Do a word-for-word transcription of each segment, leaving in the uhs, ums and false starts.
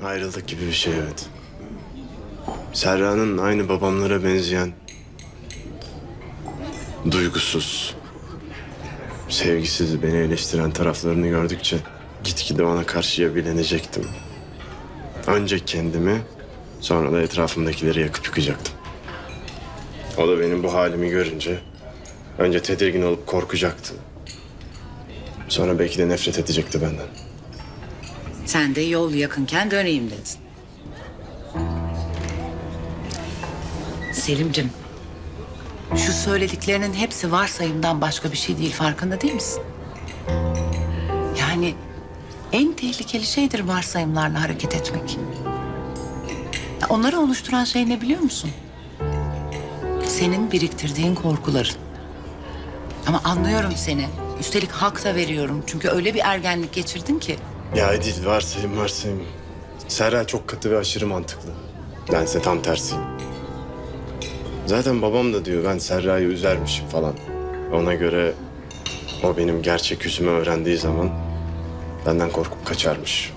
Ayrıldık gibi bir şey, evet. Serra'nın aynı babamlara benzeyen... duygusuz, sevgisiz, beni eleştiren taraflarını gördükçe... gitgide ona karşı yabilenecektim. Önce kendimi, sonra da etrafımdakileri yakıp yıkacaktım. O da benim bu halimi görünce... önce tedirgin olup korkacaktı. Sonra belki de nefret edecekti benden. Sen de yol yakınken döneyim dedin. Selim'cim, şu söylediklerinin hepsi varsayımdan başka bir şey değil, farkında değil misin? Yani en tehlikeli şeydir varsayımlarla hareket etmek. Onları oluşturan şey ne biliyor musun? Senin biriktirdiğin korkuların. Ama anlıyorum seni. Üstelik hak da veriyorum. Çünkü öyle bir ergenlik geçirdin ki. Ya Edil, varsayım varsayım. Serra çok katı ve aşırı mantıklı. Bense tam tersiyim. Zaten babam da diyor ben Serra'yı üzermişim falan. Ona göre o benim gerçek yüzümü öğrendiği zaman benden korkup kaçarmış.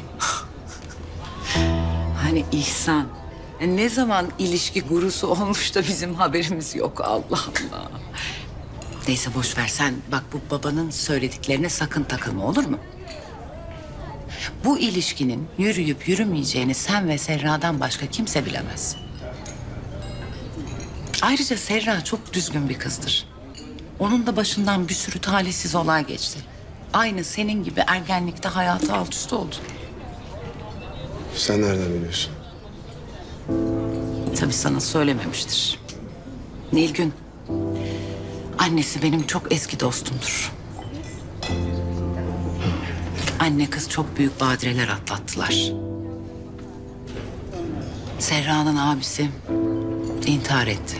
Hani İhsan, ne zaman ilişki gurusu olmuş da bizim haberimiz yok, Allah Allah. Neyse boş ver, sen bak bu babanın söylediklerine sakın takılma, olur mu? Bu ilişkinin yürüyüp yürümeyeceğini sen ve Serra'dan başka kimse bilemez. Ayrıca Serra çok düzgün bir kızdır. Onun da başından bir sürü talihsiz olay geçti. Aynı senin gibi ergenlikte hayatı alt üst oldu. Sen nereden biliyorsun? Tabii sana söylememiştir. Nilgün, annesi benim çok eski dostumdur. Anne kız çok büyük badireler atlattılar. Serra'nın abisi intihar etti.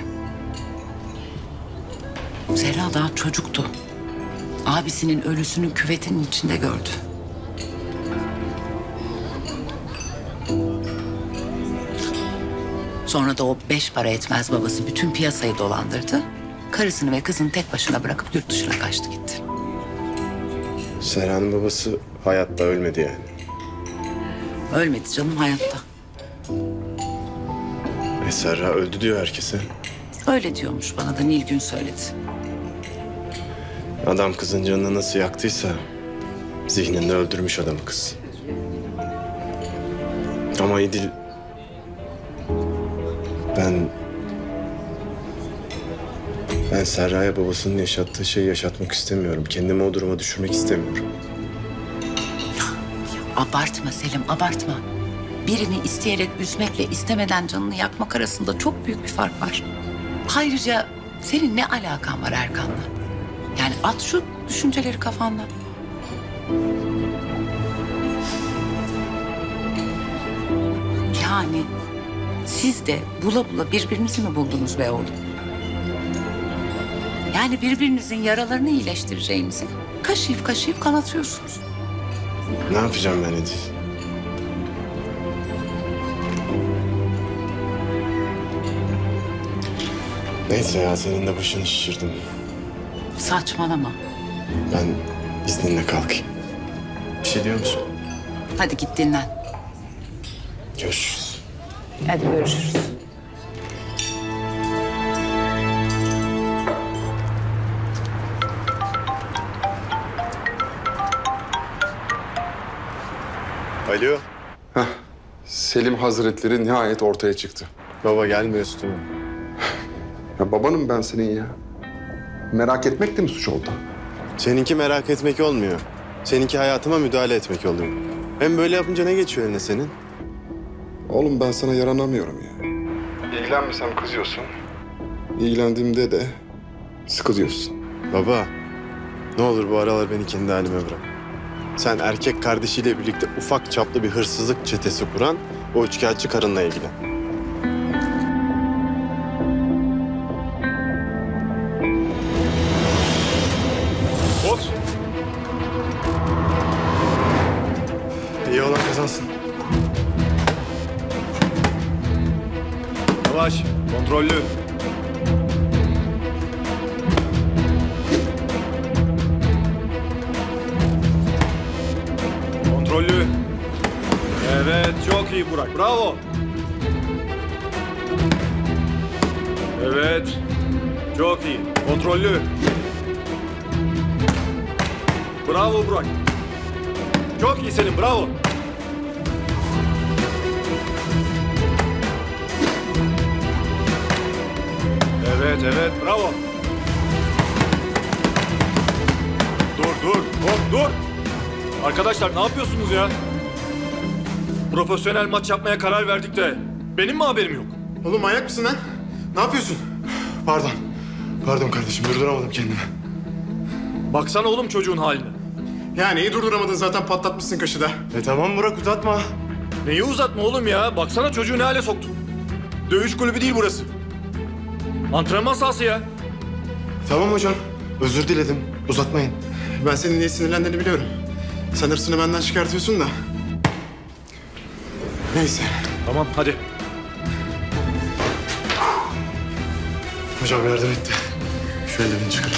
Serra daha çocuktu. Abisinin ölüsünü küvetin içinde gördü. Sonra da o beş para etmez babası bütün piyasayı dolandırdı. Karısını ve kızını tek başına bırakıp yurt dışına kaçtı gitti. Serra'nın babası hayatta, ölmedi yani. Ölmedi canım, hayatta. E Serra öldü diyor herkese. Öyle diyormuş, bana da Nilgün söyledi. Adam kızın canını nasıl yaktıysa zihninde öldürmüş adamı kız. Ama İdil... Ben... Ben Serra'ya babasının yaşattığı şeyi yaşatmak istemiyorum. Kendimi o duruma düşürmek istemiyorum. Abartma Selim, abartma. Birini isteyerek üzmekle istemeden canını yakmak arasında çok büyük bir fark var. Ayrıca senin ne alakan var Erkan'la? Yani at şu düşünceleri kafandan. Yani siz de bula bula birbirinizi mi buldunuz be oğlum? Yani birbirinizin yaralarını iyileştireceğinizi kaşıyıp kaşıyıp kanatıyorsunuz. Ne yapacağım ben Edil? Neyse ya, senin de başını şişirdim. Saçmalama. Ben izninle kalkayım. Bir şey diyor musun? Hadi git dinlen. Görüşürüz. Hadi görüşürüz. Alo. Heh, Selim Hazretleri nihayet ortaya çıktı. Baba gelme üstüme. Ya babanım ben senin ya. Merak etmek de mi suç oldu? Seninki merak etmek olmuyor. Seninki hayatıma müdahale etmek oluyor. Hem böyle yapınca ne geçiyor eline senin? Oğlum ben sana yaranamıyorum ya. İlgilenmesem kızıyorsun. İlgilendiğimde de sıkılıyorsun. Baba, ne olur bu aralar beni kendi halime bırak. Sen erkek kardeşiyle birlikte ufak çaplı bir hırsızlık çetesi kuran o üçkağıtçı karınla ilgilen. Ot! İyi olan kazansın. Yavaş, kontrollü. Kontrollü. Evet, çok Çok iyi Burak, bravo. Evet, çok iyi. Kontrollü. Bravo Burak. Çok iyi Selim, bravo. Evet, evet, bravo. Dur, dur, dur, dur. Arkadaşlar ne yapıyorsunuz ya? Profesyonel maç yapmaya karar verdik de benim mi haberim yok? Oğlum manyak mısın lan? Ne yapıyorsun? Pardon. Pardon kardeşim durduramadım kendimi. Baksana oğlum çocuğun haline. Ya neyi durduramadın zaten patlatmışsın kaşı da. E tamam Burak uzatma. Neyi uzatma oğlum ya? Baksana çocuğu ne hale soktun. Dövüş kulübü değil burası. Antrenman sahası ya. Tamam hocam. Özür diledim. Uzatmayın. Ben senin niye sinirlendiğini biliyorum. Sen hırsını benden çıkartıyorsun da. Neyse. Tamam hadi. Hocam yardım etti. Şu ellerini çıkarın.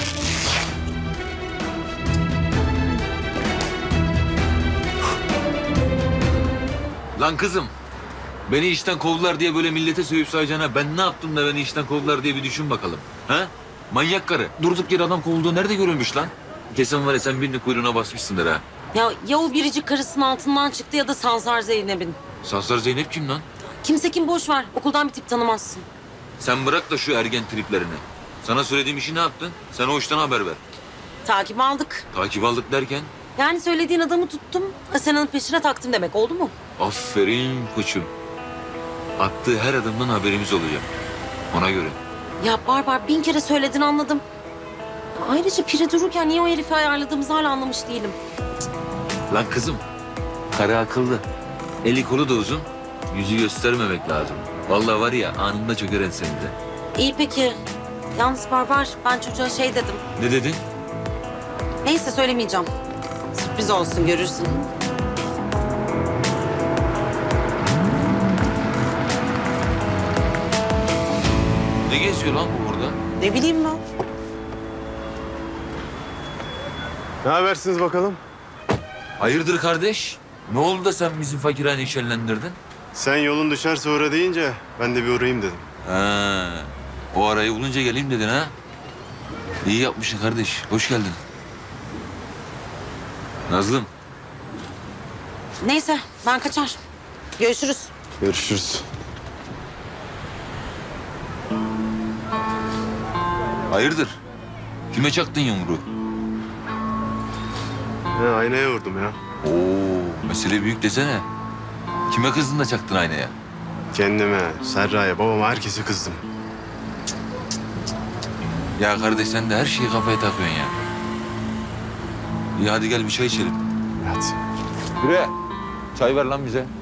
Lan kızım, beni işten kovdular diye böyle millete sövüp sayacağına ben ne yaptım da beni işten kovdular diye bir düşün bakalım. Ha? Manyak karı. Durduk yere adam kovulduğu nerede görülmüş lan? Kesin var ya sen birinin kuyruğuna basmışsındır ha. Ya ya o biricik karısının altından çıktı ya da Sansar Zeynep'in. Sansar Zeynep kim lan? Kimse kim boş ver. Okuldan bir tip tanımazsın. Sen bırak da şu ergen triplerini. Sana söylediğim işi ne yaptın? Sen o işten haber ver. Takip aldık. Takip aldık derken? Yani söylediğin adamı tuttum. Asena'nın peşine taktım demek oldu mu? Aferin koçum. Attığı her adımdan haberimiz olacak. Ona göre. Ya Barbar bin kere söyledin anladım. Ayrıca pire dururken niye o herifi ayarladığımızı hala anlamış değilim. Lan kızım, karı akıllı. Eli kolu da uzun, yüzü göstermemek lazım. Vallahi var ya anında çöker ensenize. İyi peki. Yalnız Barbar ben çocuğa şey dedim. Ne dedin? Neyse söylemeyeceğim. Sürpriz olsun görürsün. Ne geziyor lan bu burada? Ne bileyim ben. Ne habersiniz bakalım? Hayırdır kardeş? Ne oldu da sen bizim fakirhaneyi şenlendirdin? Sen yolun düşerse uğra deyince ben de bir uğrayayım dedim. Ha, o arayı bulunca geleyim dedin ha? İyi yapmışsın kardeş. Hoş geldin. Nazlım. Neyse ben kaçar. Görüşürüz. Görüşürüz. Hayırdır? Kime çaktın yumruğu? He, aynaya vurdum ya. Oo, mesele büyük desene. Kime kızdın da çaktın aynaya? Kendime, Serra'ya, babama, herkese kızdım. Ya kardeş sen de her şeyi kafaya takıyorsun ya. İyi hadi gel bir çay içelim. Hadi. Yürü. Çay ver lan bize.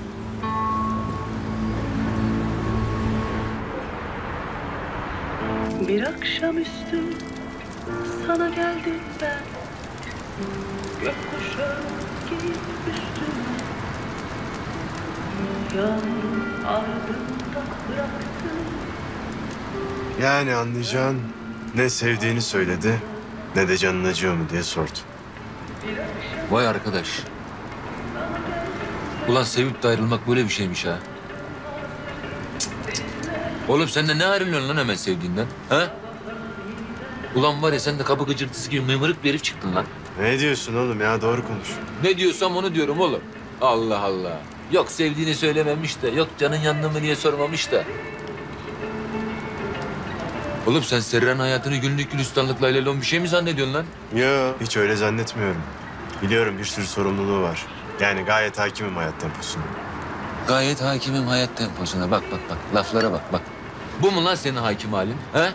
Bir akşamüstü sana geldim ben, gökkuşağı giyip üstüme, yağmurun ardında bıraktım. Yani anlayacağın ne sevdiğini söyledi ne de canın acıyor mu diye sordu. Vay arkadaş. Ulan sevip de ayrılmak böyle bir şeymiş ha. Oğlum sen de ne ayrılıyorsun lan hemen sevdiğinden? Ha? Ulan var ya sen de kapı gıcırtısı gibi mıymırık bir herif çıktın lan. Ne diyorsun oğlum ya, doğru konuş. Ne diyorsam onu diyorum oğlum. Allah Allah. Yok sevdiğini söylememiş de, yok canın yandı mı diye sormamış da. Oğlum sen Serra'nın hayatını günlük gülistanlıkla lelon bir şey mi zannediyorsun lan? Yo. Hiç öyle zannetmiyorum. Biliyorum bir sürü sorumluluğu var. Yani gayet hakimim hayat temposuna. Gayet hakimim hayat temposuna. Bak bak bak. Laflara bak bak. Bu mu lan senin hakim halin? He?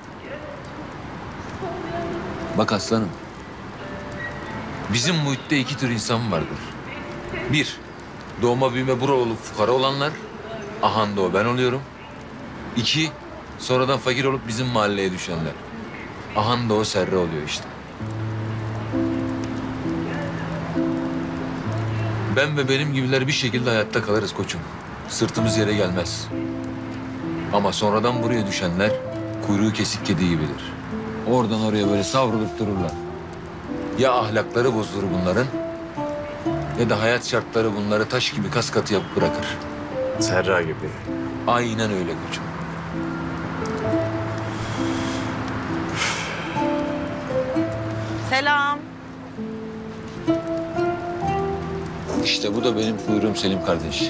Bak aslanım. Bizim muhitte iki tür insan vardır. Bir, doğma büyüme bura olup fukara olanlar. Ahanda o ben oluyorum. İki, sonradan fakir olup bizim mahalleye düşenler. Ahanda o Serra oluyor işte. Ben ve benim gibiler bir şekilde hayatta kalırız koçum. Sırtımız yere gelmez. Ama sonradan buraya düşenler kuyruğu kesik kedi gibidir. Oradan oraya böyle savrulup dururlar. Ya ahlakları bozulur bunların ya da hayat şartları bunları taş gibi kas katı yapıp bırakır. Serra gibi. Aynen öyle koçum. Selam. İşte bu da benim kuyruğum Selim kardeş.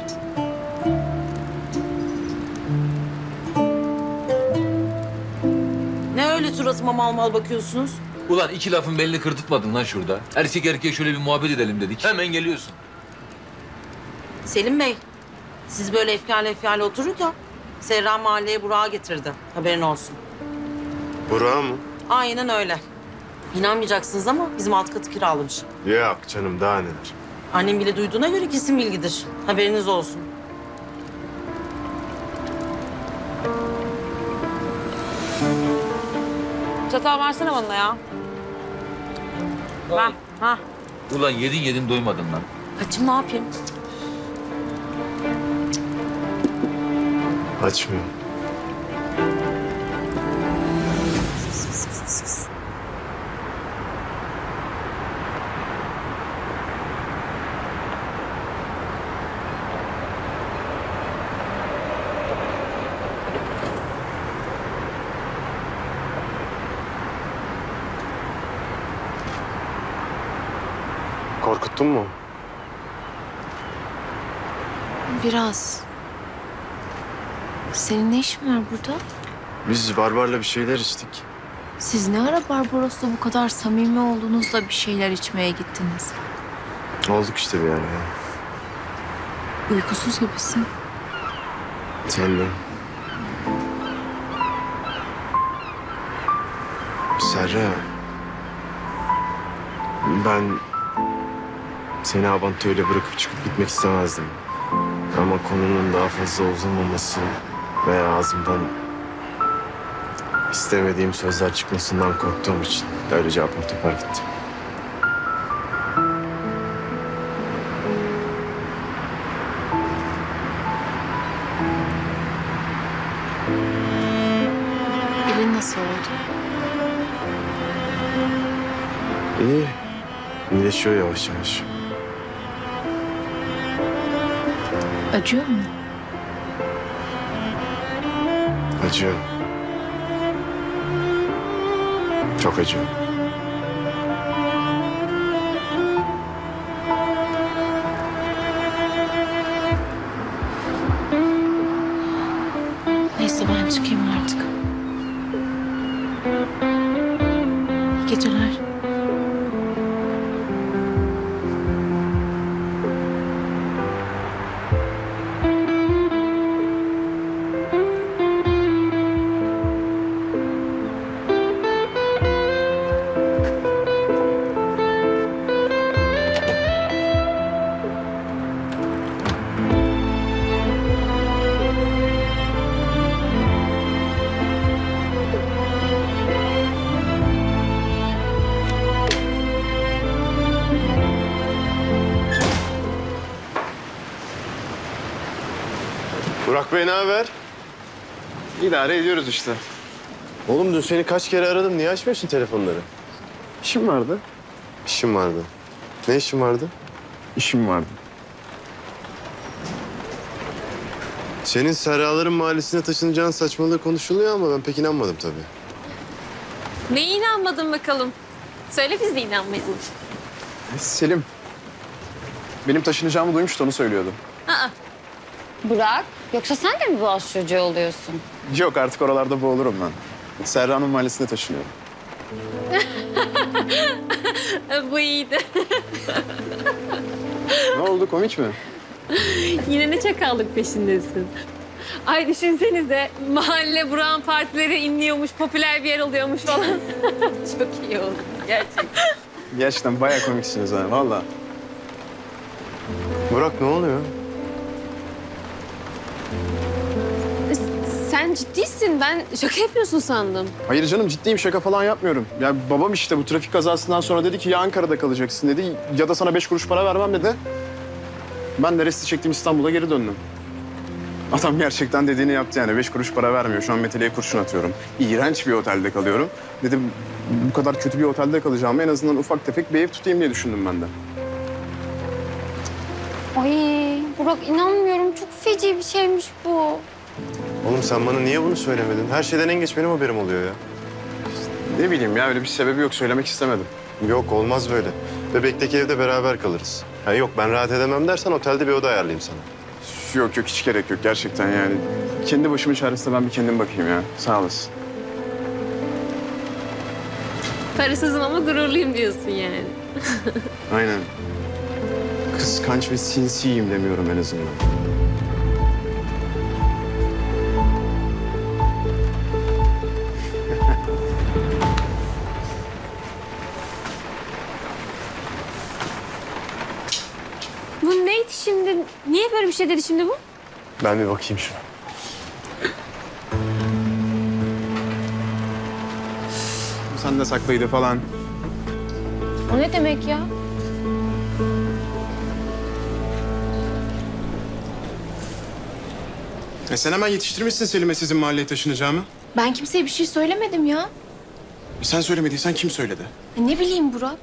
Ne öyle suratıma mal mal bakıyorsunuz? Ulan iki lafın belini kırtıtmadın lan şurada. Erkek erkeğe şöyle bir muhabbet edelim dedik. Hemen geliyorsun. Selim Bey, siz böyle efkarlı efkarlı otururken Serra mahalleye Burak'ı getirdi. Haberin olsun. Burak'a mı? Aynen öyle. İnanmayacaksınız ama bizim alt katı kiralamış. Yok canım, daha neler. Annem bile duyduğuna göre kesin bilgidir. Haberiniz olsun. Çatal versene bana ya. Ver. Ha. Ulan yedin yedin doymadın lan. Açım ne yapayım? Açmıyor. Korkuttun mu? Biraz. Senin ne işin var burada? Biz Barbar'la bir şeyler içtik. Siz ne ara Barbaros'la bu kadar samimi olduğunuzda bir şeyler içmeye gittiniz? Olduk işte bir ara ya. Uykusuz gibisin. Sen de. Serra. Ben seni Abanto'yla bırakıp çıkıp gitmek istemezdim. Ama konunun daha fazla uzamaması veya ağzımdan istemediğim sözler çıkmasından korktuğum için öylece apar topar gittim. Elin nasıl oldu? İyi. İyileşiyor yavaş yavaş. Acıyor mu? Acıyor. Çok acıyor. Neyse ben çıkayım artık. İyi geceler. Burak Bey ne haber? İdare ediyoruz işte. Oğlum dün seni kaç kere aradım. Niye açmıyorsun telefonları? İşim vardı. İşim vardı. Ne işin vardı? İşim vardı. Senin Serraların mahallesine taşınacağın saçmalığı konuşuluyor ama ben pek inanmadım tabii. Neye inanmadın bakalım? Söyle biz de inanmayalım. Selim. Benim taşınacağımı duymuştu, onu söylüyordu. Aa. Burak, yoksa sen de mi Boğaz çocuğu oluyorsun? Yok, artık oralarda boğulurum ben. Serra'nın mahallesine taşınıyorum. Bu iyiydi. Ne oldu, komik mi? Yine ne çakallık peşindesin. Ay düşünsenize mahalle Burak'ın partileri inliyormuş, popüler bir yer oluyormuş falan. Çok iyi oldu gerçekten. Gerçekten bayağı komiksiniz ha, vallahi. Burak ne oluyor? Sen ciddisin. Ben şaka yapıyorsun sandım. Hayır canım, ciddiyim, şaka falan yapmıyorum. Ya babam işte bu trafik kazasından sonra dedi ki ya Ankara'da kalacaksın dedi ya da sana beş kuruş para vermem dedi. Ben de resti çektim, İstanbul'a geri döndüm. Adam gerçekten dediğini yaptı yani. Beş kuruş para vermiyor. Şu an Meteli'ye kurşun atıyorum. İğrenç bir otelde kalıyorum. Dedim bu kadar kötü bir otelde kalacağımı en azından ufak tefek bir ev tutayım diye düşündüm ben de. Ay Burak inanmıyorum. Çok feci bir şeymiş bu. Oğlum sen bana niye bunu söylemedin? Her şeyden en geç benim haberim oluyor ya. Ne bileyim ya öyle bir sebebi yok. Söylemek istemedim. Yok olmaz böyle. Bebekteki evde beraber kalırız. Ha yok ben rahat edemem dersen otelde bir oda ayarlayayım sana. Yok yok hiç gerek yok gerçekten yani. Kendi başımın çaresine ben bir kendim bakayım ya. Sağ olasın. Parasızım ama gururluyum diyorsun yani. Aynen. Kıskanç ve sinsiyim demiyorum en azından. Bu neydi şimdi? Niye böyle bir şey dedi şimdi bu? Ben bir bakayım şuna. Sen de saklıydı falan. O ne demek ya? E sen hemen yetiştirmişsin Selim'e sizin mahalleye taşınacağımı. Ben kimseye bir şey söylemedim ya. Sen söylemediysen kim söyledi? E, ne bileyim Burak.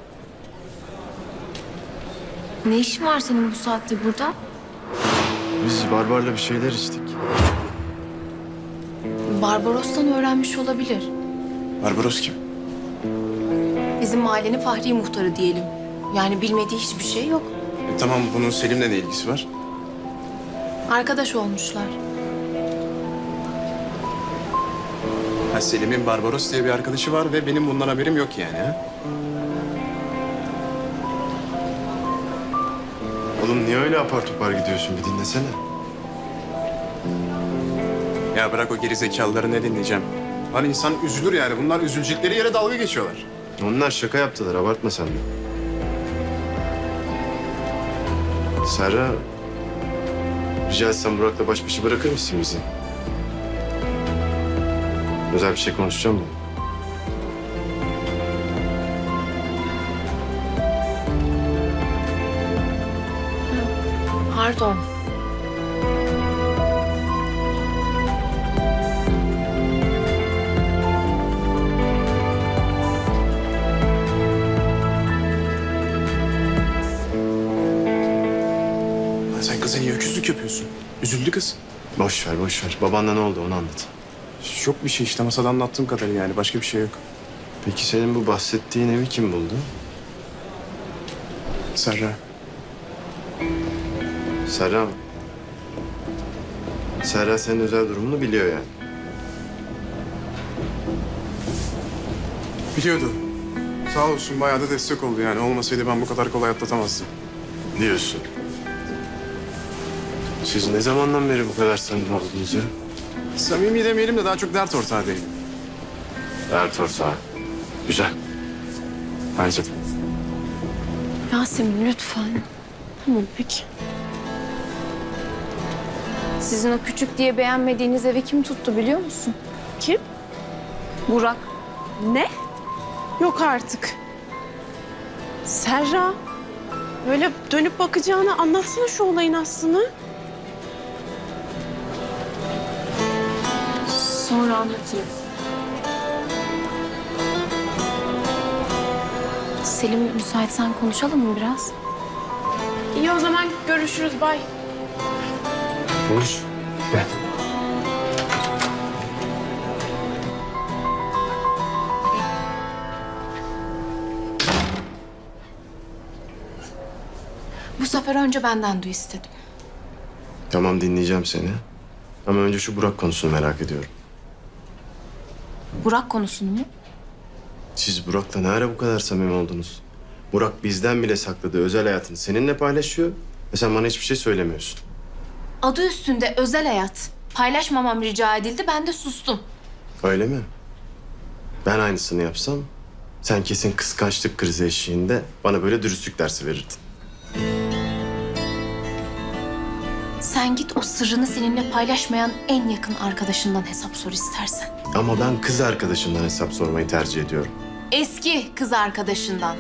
Ne işin var senin bu saatte burada? Biz Barbar'la bir şeyler içtik. Barbaros'tan öğrenmiş olabilir. Barbaros kim? Bizim mahallenin Fahri muhtarı diyelim. Yani bilmediği hiçbir şey yok. E, tamam bunun Selim'le ne ilgisi var? Arkadaş olmuşlar. Ha, Selim'in Barbaros diye bir arkadaşı var ve benim bundan haberim yok yani ha? Oğlum niye öyle apar topar gidiyorsun bir dinlesene. Ya bırak o geri zekalıları ne dinleyeceğim. Hani insan üzülür yani. Bunlar üzülecekleri yere dalga geçiyorlar. Onlar şaka yaptılar abartma sen de. Serra, rica etsem Burak'la baş başa bırakır mısın bizi? Özel bir şey konuşacağım mı? Pardon. Sen kıza niye öküzlük yapıyorsun? Üzüldü kız. Boş ver boş ver. Babanla ne oldu onu anlat. Yok bir şey işte masada anlattığım kadarı yani. Başka bir şey yok. Peki senin bu bahsettiğin evi kim buldu? Serra. Serra mı? Serra senin özel durumunu biliyor yani. Biliyordu. Sağ olsun bayağı da destek oldu yani. Olmasaydı ben bu kadar kolay atlatamazdım. Diyorsun. Siz ne zamandan beri bu kadar samimi oldunuz ya? Samimi demeyelim de daha çok dert ortağı değil. Dert ortağı. Güzel. Bence de. Yasemin lütfen. Tamam peki. Sizin o küçük diye beğenmediğiniz evi kim tuttu biliyor musun? Kim? Burak. Ne? Yok artık. Serra, böyle dönüp bakacağını anlatsana şu olayın aslını. Sonra anlatayım. Selim müsaitsen konuşalım mı biraz? İyi o zaman görüşürüz, bay. Konuş. Gel. Bu sefer önce benden duy istedim. Tamam dinleyeceğim seni. Ama önce şu Burak konusunu merak ediyorum. Burak konusunu mu? Siz Burak'la ne ara bu kadar samimi oldunuz? Burak bizden bile sakladığı özel hayatını seninle paylaşıyor ve sen bana hiçbir şey söylemiyorsun. Adı üstünde özel hayat. Paylaşmamam rica edildi, ben de sustum. Öyle mi? Ben aynısını yapsam sen kesin kıskançlık krizi eşiğinde bana böyle dürüstlük dersi verirdin. Sen git o sırrını seninle paylaşmayan en yakın arkadaşından hesap sor istersen. Ama ben kız arkadaşımdan hesap sormayı tercih ediyorum. Eski kız arkadaşından.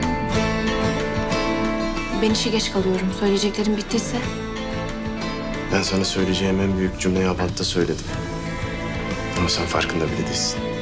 Ben işe geç kalıyorum. Söyleyeceklerim bittiyse. Ben sana söyleyeceğim en büyük cümleyi Abant'ta söyledim. Ama sen farkında bile değilsin.